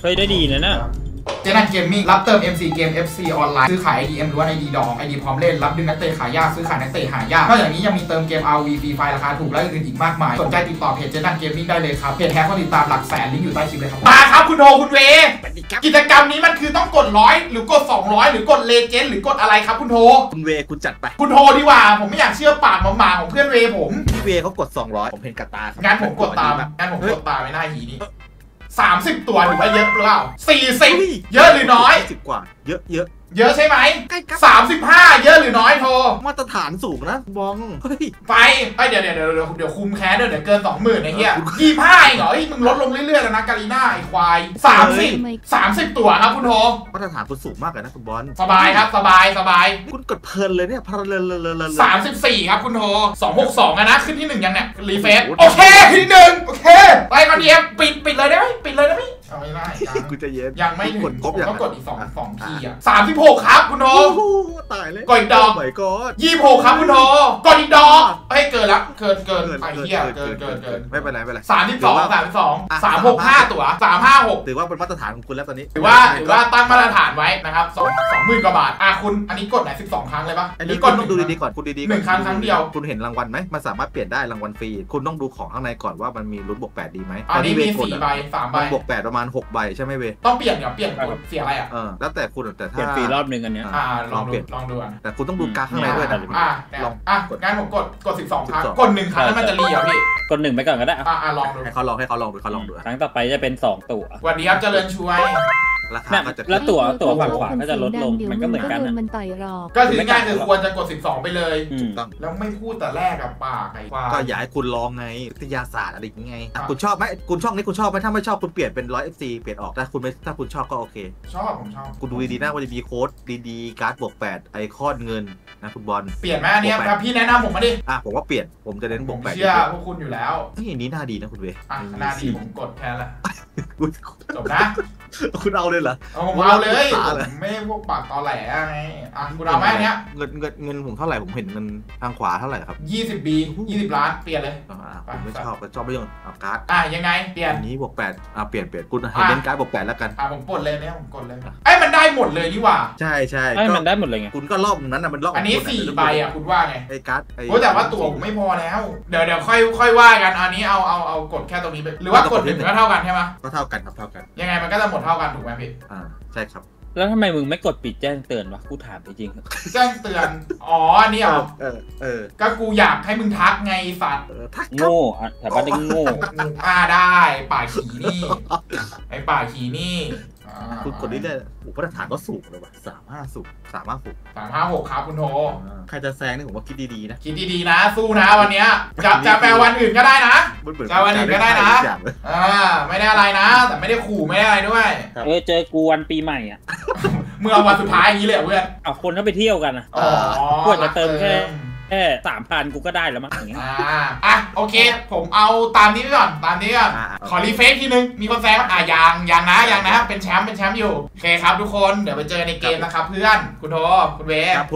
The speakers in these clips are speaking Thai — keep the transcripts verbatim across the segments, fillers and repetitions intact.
เฮ้ยได้ดีนะน่ะเจนันเกมมิ่งรับเติม เอ็ม ซี เกม เอฟ ซี ออนไลน์ซื้อขาย ไอ ดี เอ็ม ล้วน ไอ ดี ดอง ไอ ดี พร้อมเล่นรับดึงนักเตะขายยากซื้อขายนักเตะหายากนอกจากนี้ยังมีเติมเกม อาร์ วี ฟรีไฟล์ราคาถูกและอื่นอีกมากมายสนใจติดต่อเพจเจนันเกมมิ่งได้เลยครับเพจแท้คนติดตามหลักแสนลิงก์อยู่ใต้คลิปเลยครับมาครับคุณโทคุณเวกิจกรรมนี้มันคือต้องกดร้อยหรือกดสองร้อยหรือกดเลเจนด์หรือกดอะไรครับคุณโทคุณเวคุณจัดไปคุณโทดีกว่าผมไม่อยากเชื่อปากหมาๆของเพื่อนเวผมพี่เวเขากดสองร้อยผมเห็นกระตางั้นผมกดตามงั้นผมกดตามไม่น่าหีนี่สามสิบตัวถือว่าเยอะหรือเปล่าสี่สิบเยอะหรือน้อยสิบกว่าเยอะเยอะเยอะใช่ไหมสามสิบห้าเยอะหรือน้อยโทมาตรฐานสูงนะบองไปไปเดี๋ยวเดี๋ยวเดี๋ยวเดี๋ยวคุมแค้นเดี๋ยวเกินสองหมื่นไอ้เหี้ยยี่ห้าเองเหรอมึงลดลงเรื่อยๆแล้วนะกาลีน่าไอ้ควายสามสิบสามสิบตัวครับคุณโทมาตรฐานคุณสูงมากเลยนะคุณบอลสบายครับสบายสบายคุณกดเพลินเลยเนี่ยเพลินเลยเลยสามสิบสี่ครับคุณโทสองหกสองนะขึ้นที่หนึ่งยังเนี่ยรีเฟซโอเคที่หนึ่งโอเคไปมาเดียมปิดปิดเลยได้ไหมปิดเลยได้ไหมเอาไม่ได้กูจะเย็นยังไม่ถึงผมก็กดอีกสองสองทีอ่ะสามสิบหกครับคุณโทตายเลยกดอีกดอกยี่สิบหกครับคุณโทกดอีกดอกเฮ้ยเกินละเกินเกินไอ้เหี้ยเกินเกินเกินไม่เป็นไรไม่เป็นไรสามสิบสองสามสิบสองสามหกห้าตัวสามห้าหกถือว่าเป็นมาตรฐานของคุณแล้วตอนนี้ถือว่าถือว่าตั้งมาตรฐานไว้นะครับสองสองหมื่นกว่าบาทอ่ะคุณอันนี้กดไหนสิบสองครั้งเลยปะอันนี้กดต้องดูดีๆก่อนคุณดีๆหนึ่งครั้งครั้งเดียวคุณเห็นรางวัลไหมมันสามารถเปลี่ยนได้รางวัลฟรีคุณต้องดูของข้างในก่อนว่ามันมีลุ้นบวกแปดดีไหมอันนี้มีสี่ใบสามใบบวกแปดประมาณหกใบใช่ไหมเวต้องเปลี่ยนเดี๋ยวเปลี่ยนเสียอะไรอ่ะเออแล้วแต่คุณแต่ถ้าเปลี่ยนฟรีรอบนึงอันเนี้ยอ่าลองดูลองดูแต่คุณต้องดูการข้างในด้วยนะอ่ะลองอ่ะงั้นผมกดกดสิบสองครั้งกดหนึ่งครั้งแล้วมันจะรีเหรอพี่กดหนึ่งไปก่อนก็ได้อ่ะลองดูให้เขาลองให้เขาลองดูเขาลองดูครั้งต่อไปจะเป็นสองตัววันนี้ครับเจริญช่วยแล้วตัวตัวฝั่งขวาก็จะลดลงมันก็เหมือนกันมันต่อยรอก็ถือง่ายคือควรจะกดสิบสองไปเลยแล้วไม่พูดแต่แรกกับปากไอ้ก็อยากให้คุณลองไงวิทยาศาสตร์อะไรอย่างไงคุณชอบไหมคุณช่องนี้คุณชอบไหมถ้าไม่ชอบคุณเปลี่ยนเป็นร้อยเอฟซีเปลี่ยนออกถ้าคุณไม่ถ้าคุณชอบก็โอเคชอบผมชอบคุณดูดีๆนะว่าจะมีโค้ดดีๆการ์ดบวกแปดไอคอนเงินนะคุณบอลเปลี่ยนไหมอันนี้ครับพี่แนะนำผมมาดิอ่ะผมว่าเปลี่ยนผมจะเน้นบวกแปดเชื่อพวกคุณอยู่แล้วนี่นี้น่าดีนะคุณเวอ่ะน่าดีผมกดแค่ละจบนะคุณเอาเลยเหรอผมเอาเลยผมไม่พวกปากตอแหลไงอ่ะคุณเอาไหมเนี้ยเงินเงินเงินผมเท่าไหร่ผมเห็นเงินทางขวาเท่าไหร่ครับยี่สิบบียี่สิบล้านเปลี่ยนเลยผมไม่ชอบชอบไม่ยอมเอาการ์ดอ่ะยังไงเปลี่ยนนี้บวกแปดอ่ะเปลี่ยนเปลี่ยนคุณให้เน้นการ์ดบวกแปดแล้วกันอ่ะผมกดเลยเนี่ยผมกดเลยไอ้มันได้หมดเลยนี่ว่าใช่ใช่ไอ้มันได้หมดเลยไงคุณก็รอบนั้นนะมันรอบอันนี้สี่ใบอ่ะคุณว่าไงไอ้การ์ดโอ้แต่ว่าตัวผมไม่พอแล้วเดี๋ยวเดี๋ยวค่อยค่อยว่ากันอันนี้เอาเอาเอากดแค่ตรงนี้ไปหรือว่ากดหนึ่งก็เท่ากันใช่ไหมก็เท่ากันครับเท่ากันยังไงมันก็จะหมดเท่ากันถูกไหมพี่อ่าใช่ครับแล้วทำไมมึงไม่กดปิดแจ้งเตือนวะกูถามจริงแจ้งเตือนอ๋อนี่เหรอเออเออก็กูอยากให้มึงทักไงสัตว์โง่อ่ะแต่ว่าได้โง่อ่าได้ป่าขี่นี่ไอ้ป่าขี่นี่คุณกดได้เลยอุปทานก็สูงเลยว่ะสามห้าสูงสามห้าสูงสามห้าหกครับคุณโทใครจะแซงนี่ผมว่าคิดดีๆนะคิดดีๆนะสู้นะวันนี้จะจะแปลวันอื่นก็ได้นะจะวันอื่นก็ได้นะอ่าไม่ได้อะไรนะแต่ไม่ได้ขู่ไม่ได้อะไรด้วยเออเจอกูวันปีใหม่อ่ะเมื่อวันสุดท้ายอย่างนี้เลยเพื่อนเอาคนเขาไปเที่ยวกันนะอ๋อเพื่อจะเติมแค่แค่สามพันกูก็ได้แล้วมั้งอย่างเงี้ยอ่าอ่ะโอเคผมเอาตามนี้ก่อนตามนี้ก่อนขอรีเฟซทีนึงมีคนแซงอ่ะยังยังนะยังนะเป็นแชมป์เป็นแชมป์อยู่โอเคครับทุกคนเดี๋ยวไปเจอในเกมนะครับเพื่อนคุณโทคุณเวครับผม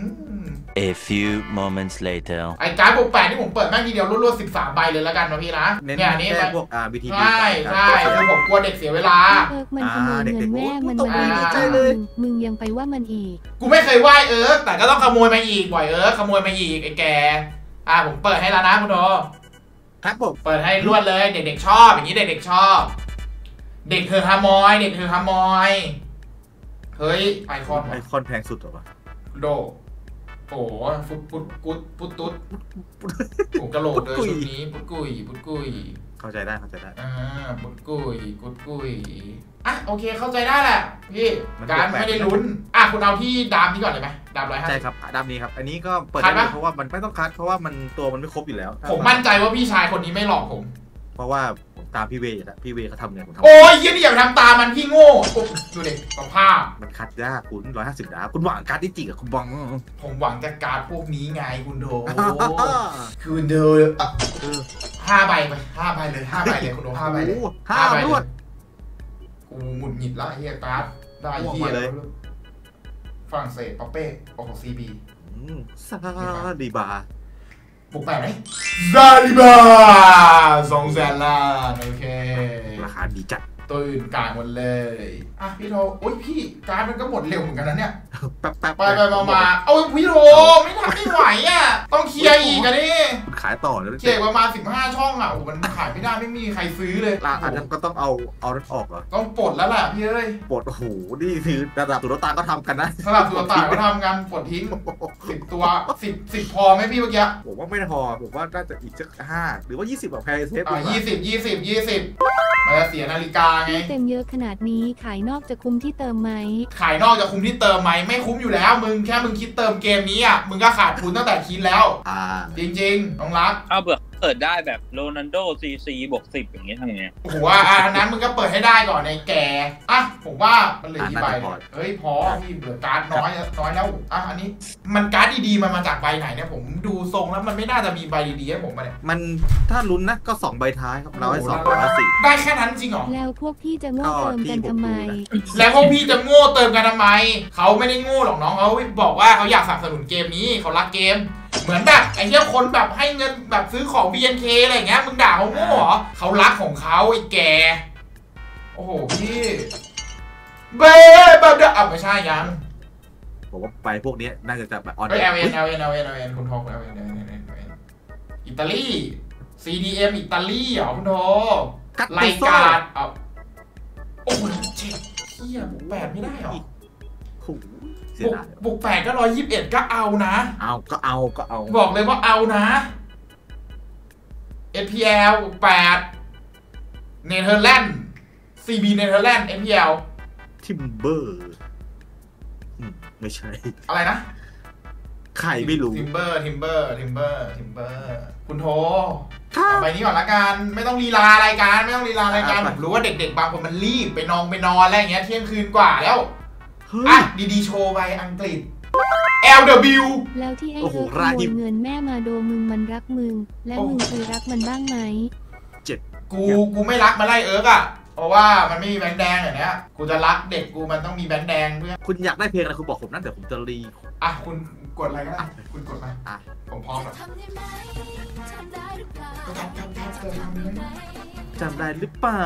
A few moments later ไอ้การ์ดบวกแปดที่ผมเปิดแม่งทีเดียวรวดๆสิบสามใบเลยแล้วกันนะพี่นะเนี่ยนี่พวกอ่า บี ทีใช่ใช่คือผมกลัวเด็กเสียเวลามันขโมยเงินแม่มันมันใจเลยมึงยังไปว่ามันอีกกูไม่เคยไหว้เอิร์กแต่ก็ต้องขโมยมาอีกบ่อยเอิร์กขโมยมาอีกไอ้แกอ่าผมเปิดให้แล้วนะคุณโทครับผมเปิดให้รวดเลยเด็กๆชอบอย่างนี้เด็กๆชอบเด็กเธอฮามอยเด็กเธอฮามอยเฮ้ยไอคอนไอคอนแพงสุดหรอวะโดโอ้ฟุตปุ๊ดกุดปุ๊ดตุ๊ดผมกระโหลกเลยชุดนี้ปุ๊ดกุยปุ๊ดกุยเข้าใจได้เข้าใจได้อ่าปุ๊ดกุยกุดกุยอ่ะโอเคเข้าใจได้แหละพี่การไม่ได้ลุ้นอ่ะคุณเอาที่ดามนี้ก่อนเลยไหมดามร้อยห้าใช่ครับดามนี้ครับอันนี้ก็เปิดเพราะว่ามันไม่ต้องคัดเพราะว่ามันตัวมันไม่ครบอยู่แล้วผมมั่นใจว่าพี่ชายคนนี้ไม่หลอกผมเพราะว่าตามพี่เวย์อะพี่เวย์เขาทำเนี่ยผมทำโอ้ยยี่นี่อย่าทำตามมันพี่โง่ดูเด็กสภาพมันคัดยากคุณร้อยห้าสิบดาวคุณหวังการ์ดที่จริงกับคุณบองผมหวังจากการ์ดพวกนี้ไงคุณโดคือคุณโดห้าใบไปห้าใบเลยห้าใบเลยคุณโดห้าใบเลยห้าใบรวดกูหงุดหงิดละเฮียการ์ดได้เฮียเลยฝรั่งเศสปาเป้โอ้โหซีบีซาดีบาบุกแปดไหมซาลิบาสองแสนล้านโอเคราคาดีจัดตัวอื่นกลางหมดเลยอ่ะพี่โทโอ้ยพี่การมันก็หมดเร็วเหมือนกันนะเนี่ยแป๊บแป๊บไปไปมามาเอาพี่โทไม่ทำไม่ไหวอ่ะต้องเคลียร์อีกอะนี่ขายต่อเลยเคลียร์ประมาณสิบห้าช่องอ่ะโอ้มันขายไม่ได้ไม่มีใครซื้อเลยอันนั้นก็ต้องเอาเอานั้นออกเหรอต้องปลดแล้วแหละพี่เอ้ยปลดโอ้โหนี่คือระดับตุลตาก็ทำกันนะระดับตุลตาก็ทำกันปลดทิ้งสิบตัวสิบสิบพอไหมพี่เมื่อกี้ผมว่าไม่พอผมว่าน่าจะอีกสักห้าหรือว่ายี่สิบแบบแพร์เซฟอ่ะยี่สิบยี่สิบยี่สิบมันจะเสียนาฬิกาไงเต็มเยอะขนาดนี้ขายนอกจะคุ้มที่เติมไหมขายนอกจะคุ้มที่เติมไหมไม่คุ้มอยู่แล้วมึงแค่มึงคิดเติมเกมนี้อ่ะมึงก็ขาดทุนตั้งแต่คิดแล้วอ่าจริงๆน้องรักเอาเบิกเปิดได้แบบโรนัลโดซีซีบวกสิบอย่างเงี้ยทำไงโอ้โหอันนั้นมึงก็เปิดให้ได้ก่อนในแกอ่ะผมว่ามันเหลือกี่ใบเฮ้ยพอพี่เหลือการ์ดน้อยน้อยแล้วอ่ะอันนี้มันการ์ดดีๆมันมาจากใบไหนเนี่ยผมดูทรงแล้วมันไม่น่าจะมีใบดีๆให้ผมมาเนี่ยมันถ้าลุ้นนะก็สองใบท้ายครับเราให้สองแล้วสี่ได้แค่นั้นจริงเหรอแล้วพวกพี่จะโง่เติมกันทำไมแล้วพวกพี่จะโง่เติมกันทำไมเขาไม่ได้โง่หรอกน้องเขาบอกว่าเขาอยากสนับสนุนเกมนี้เขารักเกมเหมือนแบบไอ้เหี้ยคนแบบให้เงินแบบซื้อของ บี เอ็น เค อะไรอย่างเงี้ยมึงด่าเขาโง่เหรอเขารักของเขาไอ้แกโอ้โหพี่เบ้แบบเด้ออ่ะไม่ใช่ยังผมว่าไปพวกนี้น่าจะแบบออนเอลเอ็นเอลเอ็นเอลเอ็นเอลเอ็นคุณทองเอลเอ็นเอลเอ็นอิตาลี ซี ดี เอ็ม อิตาลีเหรอคุณทองรายการเอาโอ้โหเจ็ดเหี้ยบุกแปดไม่ได้หรอบุกแปดก็ร้อยยี่สิบเอ็ดก็เอานะเอาก็เอาก็เอาบอกเลยว่าเอานะ เอ พี แอล บุกแปดเนเธอร์แลนด์ ซี บี เนเธอร์แลนด์ เอ พี แอลทิมเบอร์ไม่ใช่อะไรนะใครไม่รู้ทิมเบอร์ทิมเบอร์ทิมเบอร์ทิมเบอร์คุณโทไปนี้ก่อนละกันไม่ต้องลีลารายการไม่ต้องลีลารายการผมรู้ว่าเด็กๆบางคนมันรีบไปนอนไปนอนอะไรอย่างเงี้ยเที่ยงคืนกว่าแล้วอ่ะดีๆโชว์ไปอังกฤษ แอล ดับเบิลยูแล้วที่ไอ้เอิร์กขโมยเงินแม่มาโดมึงมันรักมึงและมึงเคยรักมันบ้างไหมเจ็ดกูกูไม่รักมาไล่เอิร์กอ่ะเพราะว่ามันไม่มีแบงค์แดงอย่างเนี้ยกูจะรักเด็กกูมันต้องมีแบงค์แดงเพื่อคุณอยากได้เพลงอะไรคุณบอกผมนั่นเดี๋ยวผมจะรีอ่ะคุณกดอะไรก็ได้คุณกดมาอ่ะผมพร้อมแล้วจำได้หรือเปล่า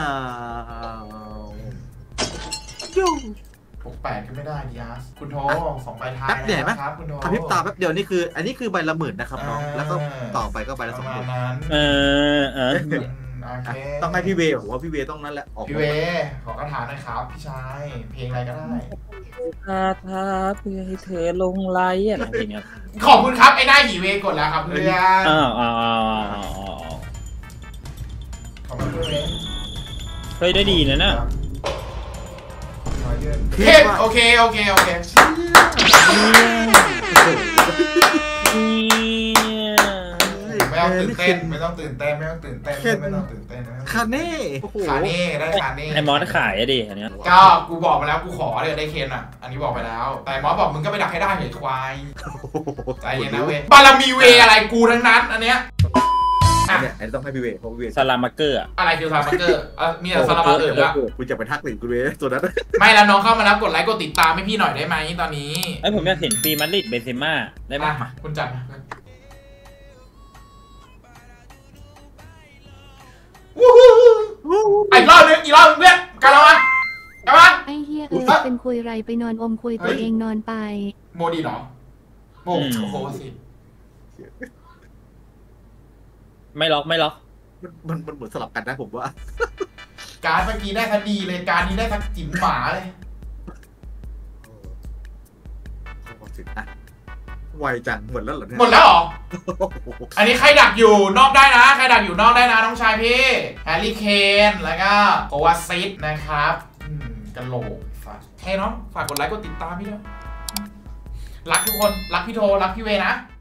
โย่หกแปดก็ไม่ได้ดิอาร์คุณโทสองใบท้ายแป๊บเดียวไหมคุณโทกระพริบตาแป๊บเดียวนี่คืออันนี้คือใบละหมื่นนะครับน้องแล้วก็ต่อไปก็ใบละสองหมื่นเออเออต้องให้พี่เวผมว่าพี่เวต้องนั่นแหละออกพี่เวขอกระถางหน่อยครับพี่ชายเพลงอะไรก็ได้คาถาเพื่อให้เธอลงไหลอะไรอย่างเงี้ยขอบคุณครับไอ้หน้าหีเวกดแล้วครับเพื่อนอ้าวอ้าวอ้าวขอบคุณเพื่อนเฮ้ยได้ดีนะน่ะโอเคโอเคโอเคไม่ต้องตื่นเต้นไม่ต้องตื่นเต้นไม่ต้องตื่นเต้นไม่ต้องตื่นเต้นคาเน่คาเน่ได้คาเน่ไอ้มอสขายอะดิอันนี้ก็กูบอกมาแล้วกูขอเลยได้เคนอ่ะอันนี้บอกไปแล้วแต่มอสบอกมึงก็ไปดักให้ได้เหตุควายใจเย็นนะเว้ยบารมีเวอะไรกูทั้งนั้นอันเนี้ยเนี่ยไอ้ต้องให้พี่เวเพราะพี่เวซาลามาเกอร์อะไรคือซาลามาเกอร์มีแต่ซาลามาเกอร์แล้วคุณจะไปทักถึงคุณเวตัวนั้นไม่แล้วน้องเข้ามาแล้วกดไลค์กดติดตามให้พี่หน่อยได้ไหมตอนนี้ไอ้ผมอยากเห็นปีมาดริดเบนเซม่าได้ไหมคุณจัดอีกรอบนึงอีกรอบนึงเพื่อนกันแล้วมั้ยกันมั้ยไอ้เฮียเออเป็นคุยไรไปนอนอมคุยตัวเองนอนไปโมดีเหรอโมโหสิไม่ล็อกไม่ล็อกมันมันเหมือนสลับกันนะผมว่าการเมื่อกี้ได้คดีเลยการนี้ได้ทักจิ๋มหมาเลยไวจังหมดแล้วเหรอเนี่ยหมดแล้วเหรออันนี้ใครดักอยู่นอกได้นะใครดักอยู่นอกได้นะน้องชายพี่แฮร์รี่เคนแล้วก็โควาซิตนะครับกันโหลกฝากเฮ้น้องฝากกดไลค์กดติดตามพี่ด้วยรักทุกคนรักพี่โทรักพี่เวนะ